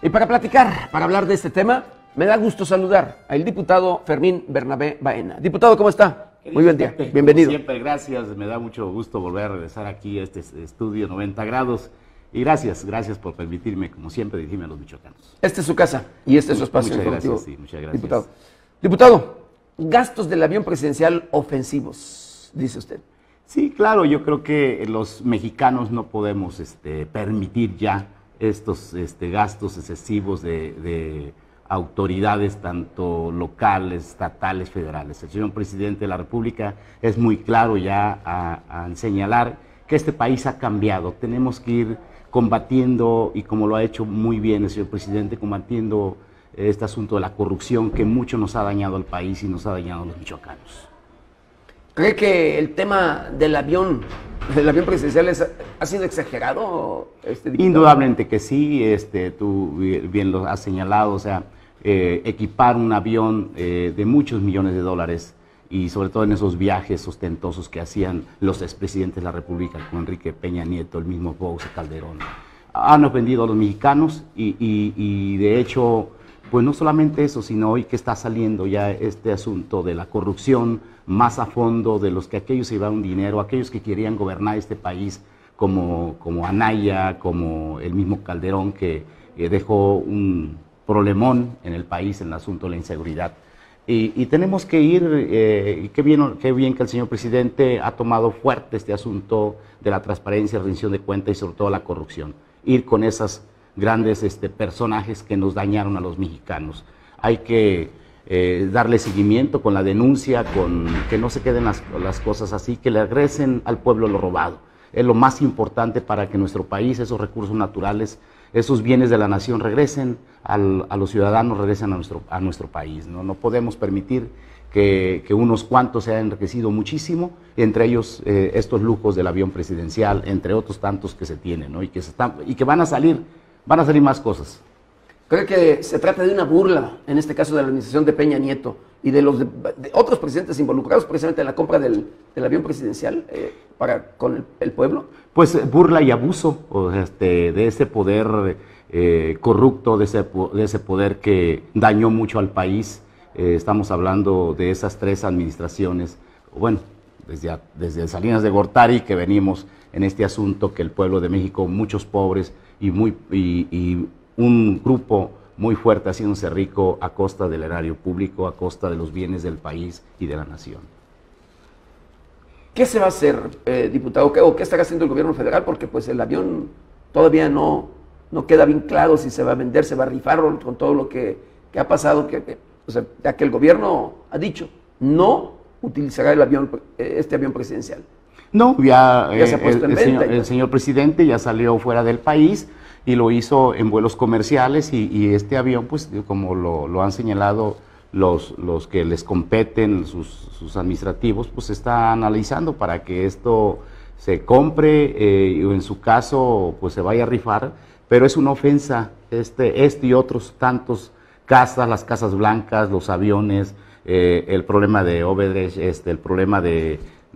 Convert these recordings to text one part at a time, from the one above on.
Y para platicar, para hablar de este tema, me da gusto saludar al diputado Fermín Bernabé Baena. Diputado, ¿cómo está? Muy buen día, bienvenido. Siempre, gracias, me da mucho gusto volver a regresar aquí a este estudio 90 grados. Y gracias por permitirme, como siempre, dirigirme a los michoacanos. Esta es su casa y este es su espacio. Muchas gracias, sí, muchas gracias. Diputado, gastos del avión presidencial ofensivos, dice usted. Sí, claro, yo creo que los mexicanos no podemos permitir ya estos gastos excesivos de autoridades tanto locales, estatales, federales. El señor presidente de la República es muy claro ya a señalar que este país ha cambiado. Tenemos que ir combatiendo, y como lo ha hecho muy bien el señor presidente, combatiendo este asunto de la corrupción que mucho nos ha dañado al país y nos ha dañado a los michoacanos. ¿Cree que el tema del avión presidencial ha sido exagerado? Indudablemente que sí, tú bien lo has señalado, o sea, equipar un avión de muchos millones de dólares y sobre todo en esos viajes ostentosos que hacían los expresidentes de la República, como Enrique Peña Nieto, el mismo Fox, Calderón, han ofendido a los mexicanos y de hecho, pues no solamente eso, sino hoy que está saliendo ya este asunto de la corrupción más a fondo, de los que aquellos se llevaron dinero, aquellos que querían gobernar este país, como Anaya, como el mismo Calderón, que dejó un problemón en el país en el asunto de la inseguridad. Y tenemos que ir, qué bien que el señor presidente ha tomado fuerte este asunto de la transparencia, rendición de cuentas y sobre todo la corrupción. Ir con esas grandes personajes que nos dañaron a los mexicanos. Hay que darle seguimiento con la denuncia, con que no se queden las cosas así, que le regresen al pueblo lo robado. Es lo más importante para que nuestro país, esos recursos naturales, esos bienes de la nación regresen a los ciudadanos, regresen a nuestro país. No podemos permitir que unos cuantos se hayan enriquecido muchísimo, entre ellos estos lujos del avión presidencial, entre otros tantos que se tienen, ¿no? y que van a salir más cosas. ¿Cree que se trata de una burla, en este caso de la administración de Peña Nieto y de otros presidentes involucrados precisamente en la compra del avión presidencial con el pueblo? Pues burla y abuso de ese poder corrupto, de ese poder que dañó mucho al país. Estamos hablando de esas tres administraciones, bueno, desde Salinas de Gortari, que venimos en este asunto, que el pueblo de México, muchos pobres y un grupo muy fuerte haciéndose rico a costa del erario público, a costa de los bienes del país y de la nación. ¿Qué se va a hacer, diputado? ¿O qué estará haciendo el gobierno federal? Porque pues el avión todavía no queda bien claro si se va a vender, se va a rifar con todo lo que ha pasado, ya que el gobierno ha dicho no utilizará este avión presidencial. No, ya se ha puesto en venta. El señor presidente ya salió fuera del país y lo hizo en vuelos comerciales y este avión, pues como lo han señalado los que les competen, sus administrativos, pues está analizando para que esto se compre o en su caso pues se vaya a rifar, pero es una ofensa y otros tantos casas, las casas blancas, los aviones, el problema de Odebrecht, el problema de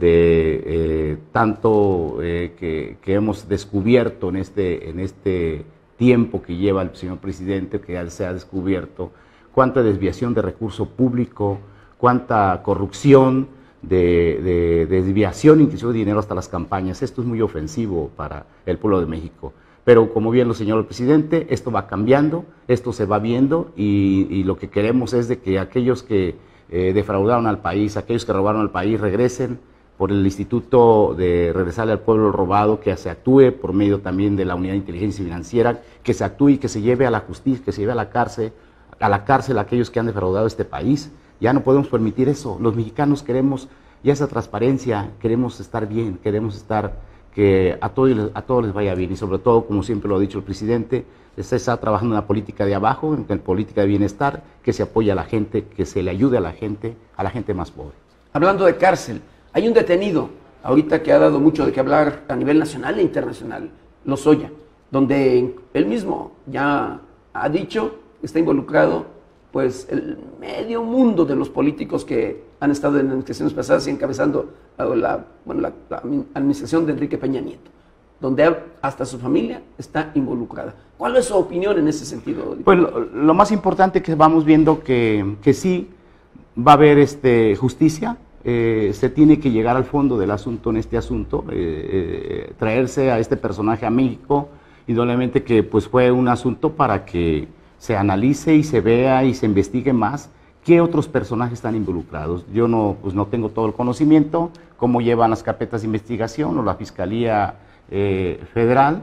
tanto que hemos descubierto en este tiempo que lleva el señor presidente, que ya se ha descubierto cuánta desviación de recurso público, cuánta corrupción, de desviación, incluso de dinero hasta las campañas. Esto es muy ofensivo para el pueblo de México. Pero como bien lo señaló el presidente, esto va cambiando, esto se va viendo y lo que queremos es de que aquellos que defraudaron al país, aquellos que robaron al país regresen por el Instituto de Regresarle al Pueblo Robado, que se actúe por medio también de la Unidad de Inteligencia Financiera, que se actúe y que se lleve a la justicia, que se lleve a la cárcel a aquellos que han defraudado este país. Ya no podemos permitir eso. Los mexicanos queremos ya esa transparencia, queremos estar bien, queremos estar que a todos les vaya bien y sobre todo, como siempre lo ha dicho el presidente, se está trabajando en la política de abajo, en la política de bienestar, que se apoye a la gente, que se le ayude a la gente más pobre. Hablando de cárcel, hay un detenido ahorita que ha dado mucho de qué hablar a nivel nacional e internacional, Lozoya, donde él mismo ya ha dicho que está involucrado pues el medio mundo de los políticos que han estado en administraciones pasadas y encabezando la administración de Enrique Peña Nieto. donde hasta su familia está involucrada. ¿Cuál es su opinión en ese sentido, diputado? Pues lo más importante que vamos viendo que sí va a haber justicia, se tiene que llegar al fondo del asunto en este asunto, traerse a este personaje a México, indudablemente que pues fue un asunto para que se analice y se vea y se investigue más qué otros personajes están involucrados. Yo no tengo todo el conocimiento, cómo llevan las carpetas de investigación o la Fiscalía Federal,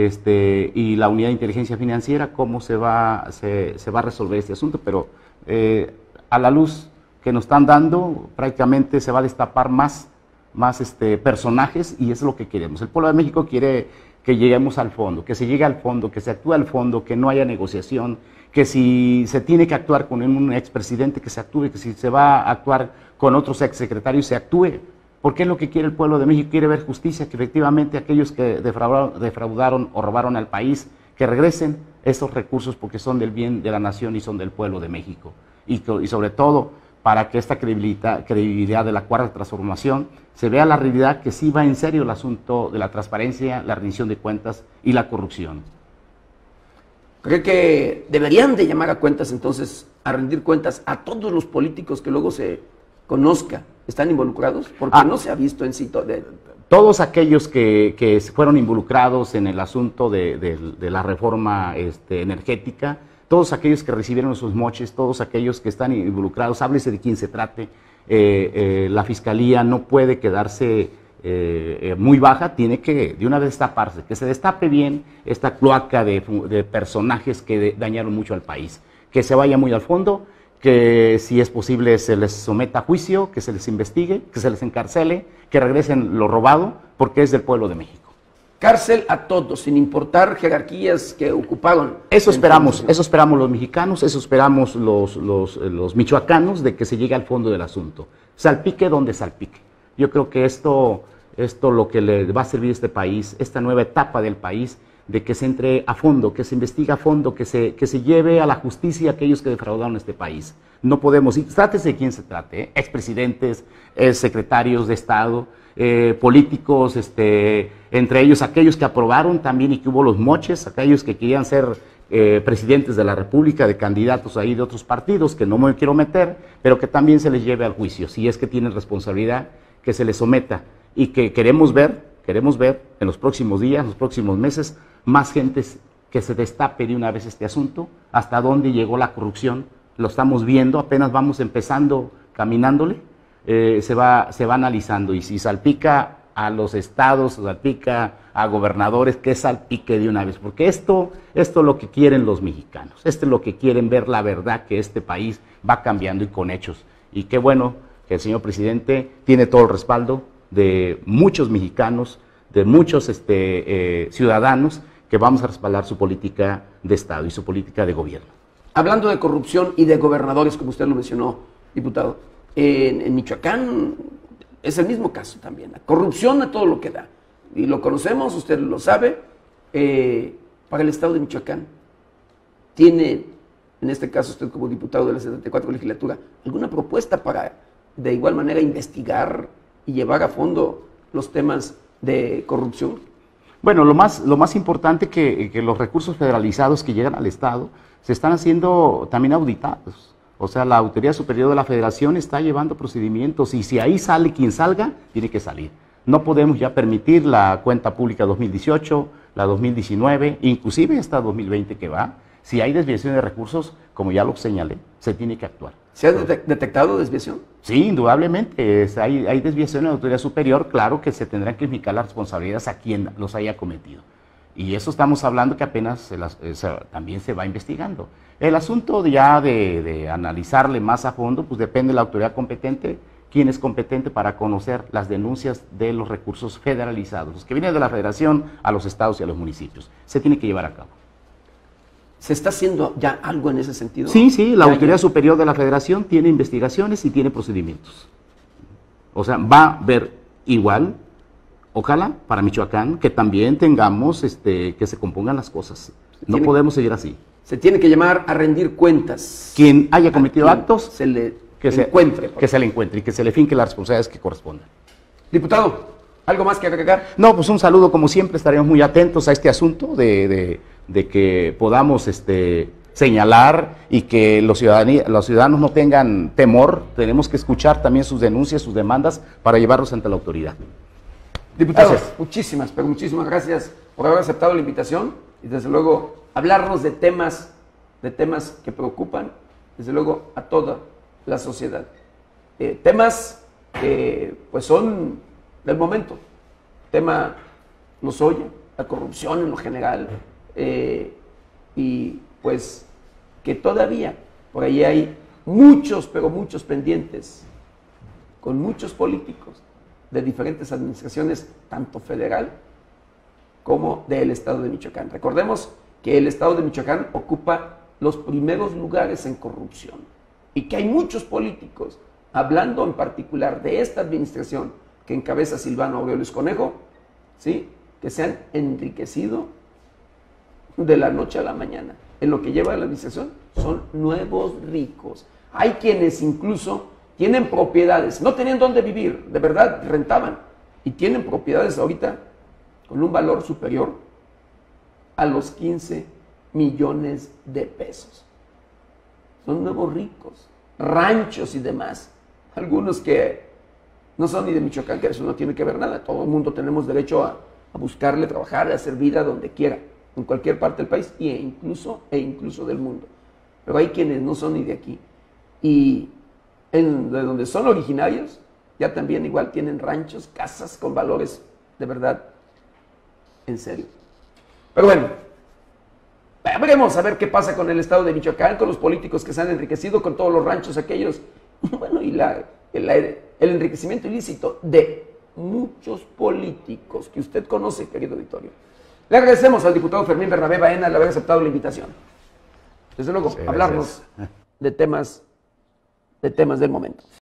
y la Unidad de Inteligencia Financiera, cómo se va a resolver este asunto, pero a la luz que nos están dando, prácticamente se va a destapar más personajes, y eso es lo que queremos. El pueblo de México quiere que lleguemos al fondo, que se llegue al fondo, que se actúe al fondo, que no haya negociación, que si se tiene que actuar con un expresidente, que se actúe, que si se va a actuar con otros exsecretarios, se actúe. Porque es lo que quiere el pueblo de México, quiere ver justicia, que efectivamente aquellos que defraudaron o robaron al país, que regresen esos recursos porque son del bien de la nación y son del pueblo de México. Y sobre todo, para que esta credibilidad de la Cuarta Transformación se vea la realidad que sí va en serio el asunto de la transparencia, la rendición de cuentas y la corrupción. ¿Cree que deberían de llamar a cuentas entonces, a rendir cuentas a todos los políticos que luego se conozca están involucrados? Porque no se ha visto en sitio de... Todos aquellos que fueron involucrados en el asunto de la reforma energética, todos aquellos que recibieron sus moches, todos aquellos que están involucrados, háblese de quién se trate, la Fiscalía no puede quedarse muy baja, tiene que de una vez destaparse, que se destape bien esta cloaca de personajes que dañaron mucho al país, que se vaya muy al fondo, que si es posible se les someta a juicio, que se les investigue, que se les encarcele, que regresen lo robado, porque es del pueblo de México. Cárcel a todos, sin importar jerarquías que ocuparon. Eso esperamos los mexicanos, eso esperamos los michoacanos, de que se llegue al fondo del asunto. Salpique donde salpique. Yo creo que esto lo que le va a servir a este país, esta nueva etapa del país, de que se entre a fondo, que se investigue a fondo, que se lleve a la justicia a aquellos que defraudaron este país. No podemos, y trátese de quién se trate, expresidentes, secretarios de Estado, políticos, entre ellos aquellos que aprobaron también y que hubo los moches, aquellos que querían ser presidentes de la República, de candidatos ahí de otros partidos, que no me quiero meter, pero que también se les lleve al juicio, si es que tienen responsabilidad, que se les someta, y que queremos ver en los próximos días, en los próximos meses, más gente que se destape de una vez este asunto, hasta dónde llegó la corrupción, lo estamos viendo, apenas vamos empezando caminándole, se va analizando, y si salpica a los estados, salpica a gobernadores, que salpique de una vez, porque esto es lo que quieren los mexicanos, esto es lo que quieren ver, la verdad que este país va cambiando y con hechos, y qué bueno que el señor presidente tiene todo el respaldo de muchos mexicanos, de muchos ciudadanos, que vamos a respaldar su política de Estado y su política de gobierno. Hablando de corrupción y de gobernadores, como usted lo mencionó, diputado, en Michoacán es el mismo caso también. La corrupción a todo lo que da. Y lo conocemos, usted lo sabe. Para el Estado de Michoacán, ¿tiene, en este caso usted como diputado de la 74 legislatura, alguna propuesta para de igual manera investigar y llevar a fondo los temas de corrupción? Bueno, lo más importante que los recursos federalizados que llegan al Estado se están haciendo también auditados. O sea, la Autoridad Superior de la Federación está llevando procedimientos, y si ahí sale quien salga, tiene que salir. No podemos ya permitir la cuenta pública 2018, la 2019, inclusive esta 2020 que va. Si hay desviación de recursos, como ya lo señalé, se tiene que actuar. ¿Se ha detectado desviación? Sí, indudablemente. Hay desviación en la autoridad superior, claro que se tendrán que implicar las responsabilidades a quien los haya cometido. Y eso estamos hablando que apenas también se va investigando. El asunto de analizarle más a fondo, pues depende de la autoridad competente, quién es competente para conocer las denuncias de los recursos federalizados, los que vienen de la Federación a los estados y a los municipios. Se tiene que llevar a cabo. ¿Se está haciendo ya algo en ese sentido? Sí, la Autoridad Superior de la Federación tiene investigaciones y tiene procedimientos. O sea, va a haber igual, ojalá, para Michoacán, que también tengamos, que se compongan las cosas. No podemos seguir así. Se tiene que llamar a rendir cuentas. Quien haya cometido actos, que se le encuentre y que se le finque las responsabilidades que correspondan. Diputado, ¿Algo más que agregar? No, pues un saludo como siempre, estaremos muy atentos a este asunto de que podamos señalar y que los ciudadanos no tengan temor. Tenemos que escuchar también sus denuncias, sus demandas para llevarlos ante la autoridad. Diputado, Gracias. muchísimas, pero muchísimas gracias por haber aceptado la invitación y desde luego hablarnos de temas que preocupan, desde luego, a toda la sociedad. Temas que pues son del momento. El tema nos oye, la corrupción en lo general, y pues que todavía por ahí hay muchos, pero muchos pendientes con muchos políticos de diferentes administraciones, tanto federal como del estado de Michoacán. Recordemos que el estado de Michoacán ocupa los primeros lugares en corrupción y que hay muchos políticos, hablando en particular de esta administración que encabeza Silvano Aureoles Conejo, ¿sí?, que se han enriquecido de la noche a la mañana. En lo que lleva la administración son nuevos ricos. Hay quienes incluso tienen propiedades, no tenían dónde vivir, de verdad rentaban, y tienen propiedades ahorita con un valor superior a los 15 millones de pesos. Son nuevos ricos, ranchos y demás. Algunos que no son ni de Michoacán, que eso no tiene que ver nada. Todo el mundo tenemos derecho a buscarle, trabajar, a hacer vida donde quiera, en cualquier parte del país e incluso del mundo. Pero hay quienes no son ni de aquí. Y de donde son originarios, ya también igual tienen ranchos, casas con valores de verdad, en serio. Pero bueno, veremos a ver qué pasa con el estado de Michoacán, con los políticos que se han enriquecido, con todos los ranchos aquellos, bueno, y el enriquecimiento ilícito de muchos políticos que usted conoce, querido auditorio. Le agradecemos al diputado Fermín Bernabé Baena el haber aceptado la invitación. Desde luego, hablarnos de temas del momento.